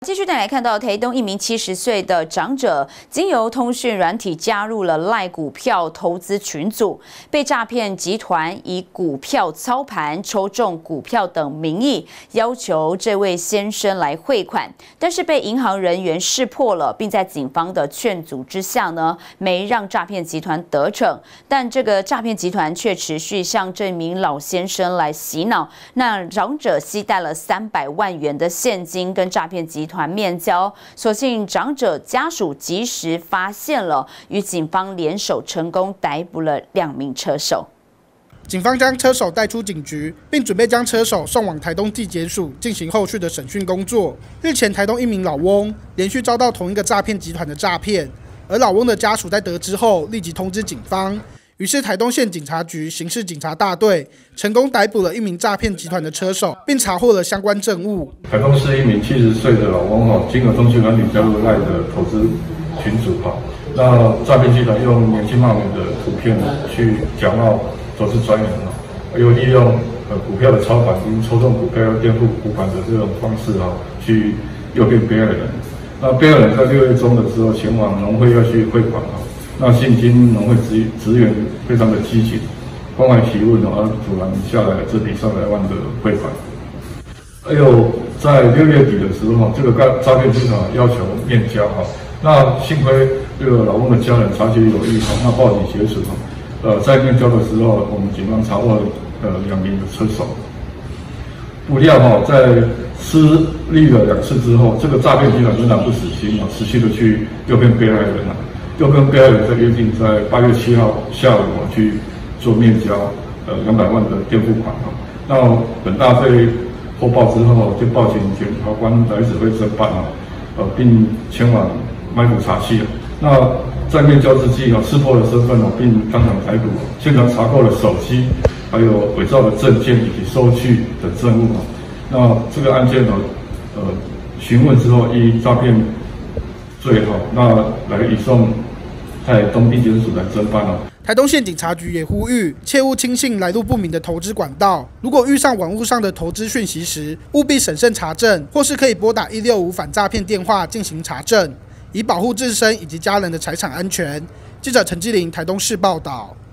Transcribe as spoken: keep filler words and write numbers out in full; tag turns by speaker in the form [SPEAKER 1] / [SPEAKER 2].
[SPEAKER 1] 继续带来看到台东一名七十岁的长者，经由通讯软体加入了赖股票投资群组，被诈骗集团以股票操盘、抽中股票等名义，要求这位先生来汇款，但是被银行人员识破了，并在警方的劝阻之下呢，没让诈骗集团得逞。但这个诈骗集团却持续向这名老先生来洗脑，那长者携带了三百万元的现金跟诈骗集团面交，所幸长者家属及时发现了，与警方联手成功逮捕了两名车手。
[SPEAKER 2] 警方将车手带出警局，并准备将车手送往台东地检署进行后续的审讯工作。日前，台东一名老翁连续遭到同一个诈骗集团的诈骗，而老翁的家属在得知后立即通知警方。于是，台东县警察局刑事警察大队成功逮捕了一名诈骗集团的车手，并查获了相关证物。
[SPEAKER 3] 台东市一名七十岁的老翁哈，经由通讯软体加入赖的投资群组哈，那诈骗集团用年轻貌美的图片去假冒投资专员哈，又利用呃股票的操盘跟抽中股票要垫付股款的这种方式哈，去诱骗被害人。那被害人在六月中的时候前往农会要去汇款哈。那现今农会职职员非常的积极，关怀提问，而阻拦下来这笔上百万的汇款。还有在六月底的时候，这个诈骗集团要求面交哈，那幸亏这个老翁的家人察觉有异哈，那报警协助哈，呃，在面交的时候，我们警方查获了呃两名的车手。不料哈，在失利了两次之后，这个诈骗集团仍然不死心啊，持续的去诱骗被害人啊。又跟被害人在约定，在八月七号下午去做面交，呃，两百万的垫付款哈。那本大被获报之后，就报警检察官来指挥侦办啊，呃，并前往埋伏查缉。那在面交之际啊，识破了身份啊，并当场逮捕，现场查扣了手机，还有伪造的证件以及收据等证物啊。那这个案件呢，呃，询问之后依诈骗罪哈，那来移送在东地检署来侦办哦。
[SPEAKER 2] 台东县警察局也呼吁，切勿轻信来路不明的投资管道。如果遇上网络上的投资讯息时，务必审慎查证，或是可以拨打一六五反诈骗电话进行查证，以保护自身以及家人的财产安全。记者陈基林台东市报道。